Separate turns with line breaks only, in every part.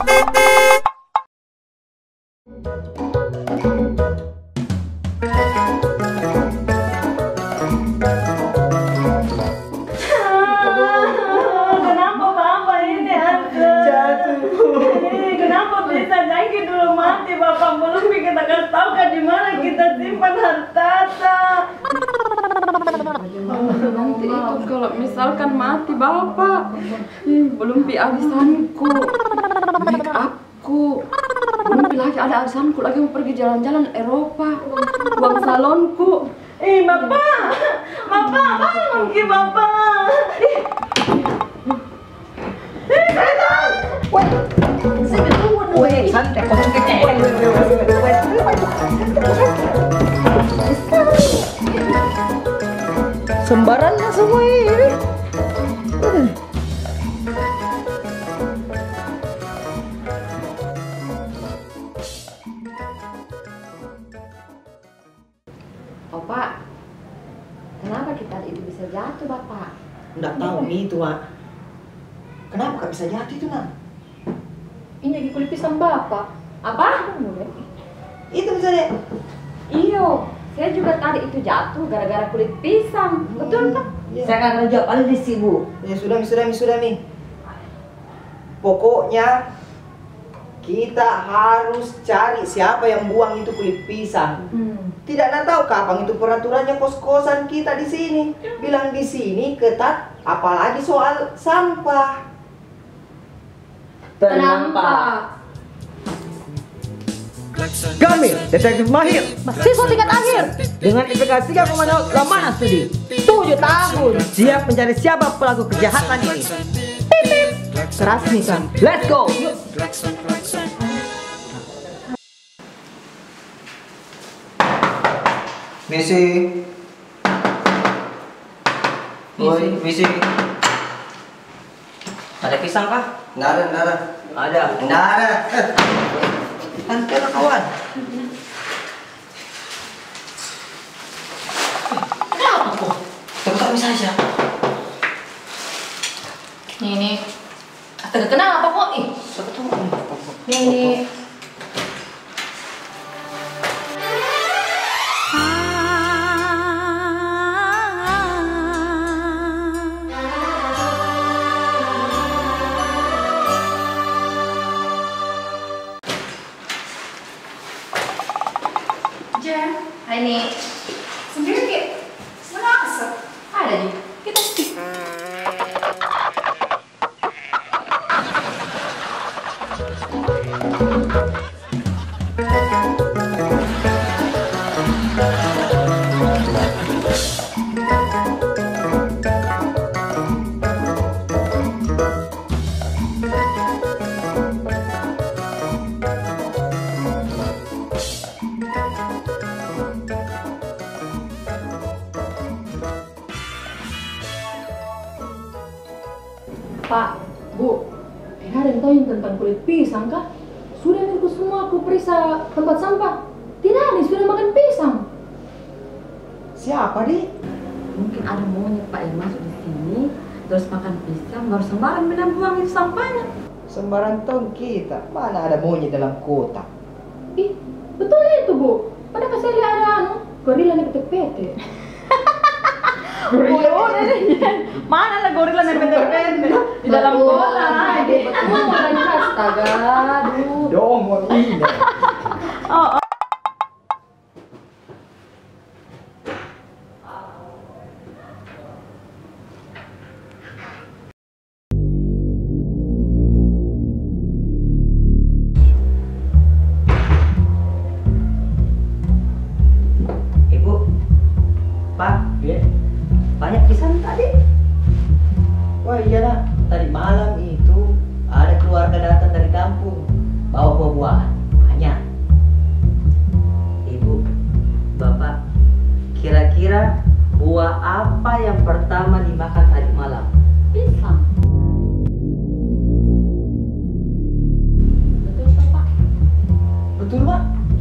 Kenapa Bapak ini jatuh? Kenapa bisa Jaki dulu mati? Bapak belum kita kasih tahu kan di mana kita simpan harta.
Nanti itu kalau misalkan mati Bapak, belum pi arisanku, make upku, belum pi lagi ada arisanku lagi mau pergi jalan-jalan Eropa, uang salonku.
Bapak, bangun Ki Bapak. Setan!
Weh, santai, sembarannya semua ini.
Oh Pak, kenapa kita itu bisa jatuh Bapak?
Nggak tahu nih itu, Mak. Kenapa kak bisa jatuh itu, Nak?
Ini lagi kulit pisang Bapak. Apa?
Itu bisa deh.
Iyo, saya juga tadi itu jatuh gara-gara kulit pisang. Betul Pak?
Saya akan kerja paling di sibuk.
Ya sudah nih. Pokoknya kita harus cari siapa yang buang itu kulit pisang. Tidak tahu kapan itu peraturannya kos-kosan kita di sini. Bilang di sini ketat, apalagi soal sampah.
Tenang Pak.
Kami, detektif mahir
Siswa tingkat akhir
dengan IPK 3,0 lama studi
7 tahun.
siap mencari siapa pelaku kejahatan ini.
Keras nih kan.
Let's go.
Misi. Woi, misi.
Ada pisang kah?
Nggak ada.
Ada.
Santai lah kawan.
Kenapa kok?
Tetap bisa aja.
Nih. Astaga, kenapa kok? Nih. Hai nih. Sendiri Ki? Merasa? Ada nih. Kita stick. Pak, Bu, tidak ada yang tahu yang tentang kulit pisang kah? Sudah mirku semua aku periksa tempat sampah. Tidak ada yang sudah makan pisang.
Siapa, Dik?
Mungkin ada monyet Pak yang masuk di sini, terus makan pisang, baru sembarang minum buang itu sampahnya.
Sembarang tahun kita. Mana ada monyet dalam kotak?
Ih, betul itu Bu. Pada kasih lihat ada gorila nih PT-PT.
Mana lah gorila yang pendek-pendek di dalam bola.
Betul, astaga, aduh.
Dong, ini.
Ibu, Pak, banyak pisang tadi.
Wah iya nak.
Tadi malam itu ada keluarga datang dari kampung bawa buah-buahan banyak. Ibu, Bapak, kira-kira buah apa yang pertama dimakan tadi malam?
Pisang. Betul Pak?
Betul, Pak?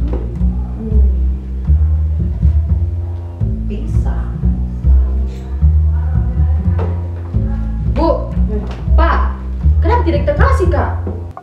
Pisang.
Bu, Pak, kenapa tidak kita kasih Kak?